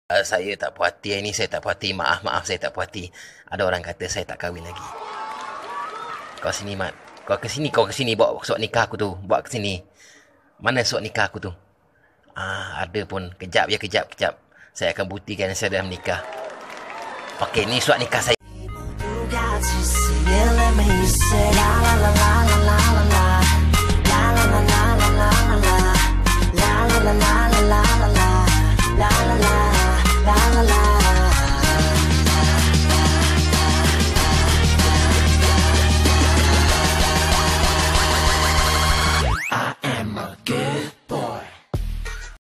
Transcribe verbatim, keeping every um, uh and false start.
Uh, saya tak puas hati hari ni, saya tak puas hati. Maaf, maaf, saya tak puas hati. Ada orang kata saya tak kahwin lagi. Kau sini, Mat. Kau ke sini, kau ke sini bawa surat nikah aku tu. Bawa ke sini. Mana surat nikah aku tu? Ah, ada pun. Kejap ya, kejap, kejap. Saya akan buktikan saya dah menikah. Okey, ni surat nikah saya. La la la la la la la la la la la la la la la